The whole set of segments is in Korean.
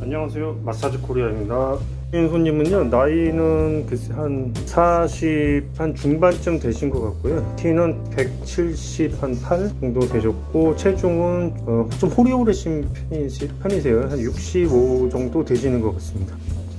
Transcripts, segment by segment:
안녕하세요, 마사지 코리아입니다. 손님은요, 나이는 글쎄 한 40 한 중반쯤 되신 것 같고요. 키는 170 한 8 정도 되셨고, 체중은 좀 호리호리신 편이세요. 한 65 정도 되시는 것 같습니다.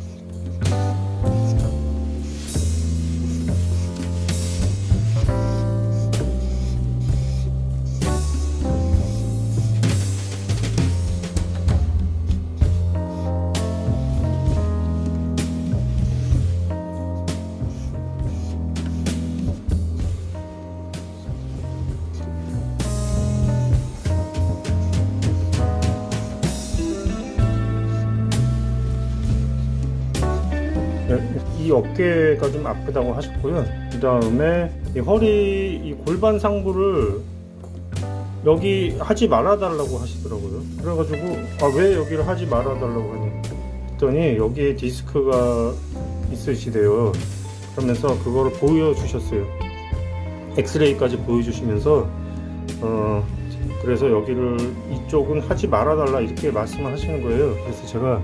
이 어깨가 좀 아프다고 하셨고요. 그 다음에 이 허리, 이 골반 상부를 여기 하지 말아 달라고 하시더라고요. 그래가지고 왜 여기를 하지 말아 달라고 하니 했더니 여기에 디스크가 있으시대요. 그러면서 그거를 보여주셨어요. 엑스레이까지 보여주시면서 그래서 여기를 이쪽은 하지 말아 달라 이렇게 말씀을 하시는 거예요. 그래서 제가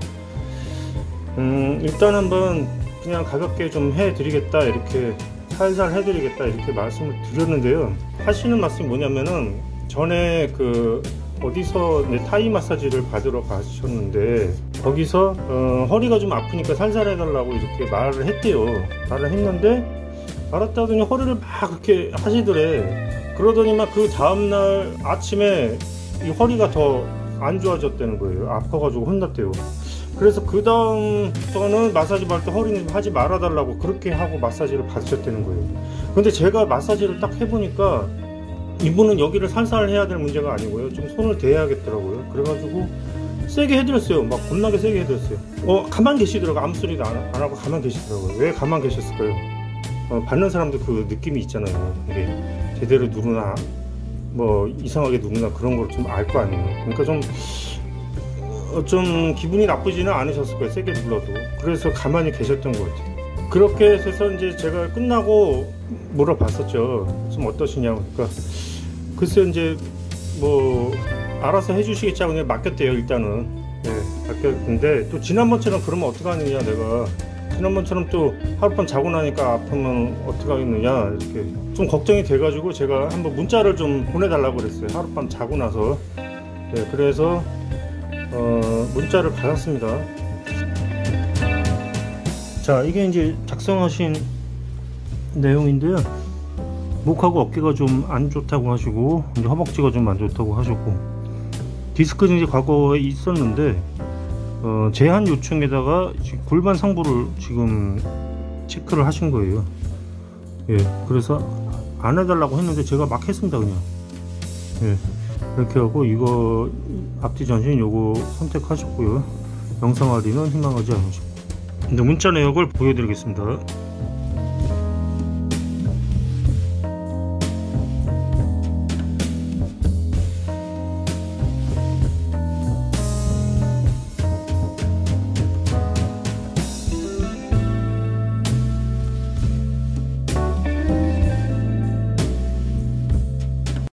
일단 한번 그냥 가볍게 좀 해드리겠다, 이렇게 살살 해드리겠다 이렇게 말씀을 드렸는데요. 하시는 말씀이 뭐냐면은, 전에 어디서 타이 마사지를 받으러 가셨는데 거기서 허리가 좀 아프니까 살살 해달라고 이렇게 말을 했대요. 말을 했는데 알았다 하더니 허리를 막 그렇게 하시더래. 그러더니만 그 다음날 아침에 이 허리가 더 안 좋아졌다는 거예요. 아파가지고 혼났대요. 그래서 그 다음부터는 마사지 받을 때 허리는 하지 말아 달라고 그렇게 하고 마사지를 받으셨다는 거예요. 근데 제가 마사지를 딱 해보니까 이분은 여기를 살살 해야 될 문제가 아니고요, 좀 손을 대야겠더라고요. 그래가지고 세게 해드렸어요. 막 겁나게 세게 해드렸어요. 가만 계시더라고요. 아무 소리도 안 하고 가만 계시더라고요. 왜 가만 계셨을까요? 받는 사람도 그 느낌이 있잖아요. 이게 제대로 누르나 뭐 이상하게 누르나 그런 걸 좀 알 거 아니에요. 그러니까 좀 기분이 나쁘지는 않으셨을 거예요, 세게 눌러도. 그래서 가만히 계셨던 것 같아요. 그렇게 해서 이제 제가 끝나고 물어봤었죠. 좀 어떠시냐고. 그러니까 글쎄 이제 뭐 알아서 해주시겠지 하고 그냥 맡겼대요. 일단은 맡겼는데, 또 지난번처럼 그러면 어떡하느냐, 내가 지난번처럼 또 하룻밤 자고 나니까 아프면 어떡하겠느냐 이렇게 좀 걱정이 돼가지고 제가 한번 문자를 좀 보내달라고 그랬어요. 하룻밤 자고 나서. 그래서 문자를 받았습니다. 자, 이게 이제 작성하신 내용인데요. 목하고 어깨가 좀 안 좋다고 하시고, 이제 허벅지가 좀 안 좋다고 하셨고, 디스크는 이제 과거에 있었는데 제한 요청에다가 골반 상부를 지금 체크를 하신 거예요. 그래서 안 해달라고 했는데 제가 막 했습니다, 그냥. 이렇게 하고, 이거 앞뒤 전신 요거 선택하셨고요. 영상 할인은 희망하지 않으시고. 이제 문자 내역을 보여드리겠습니다.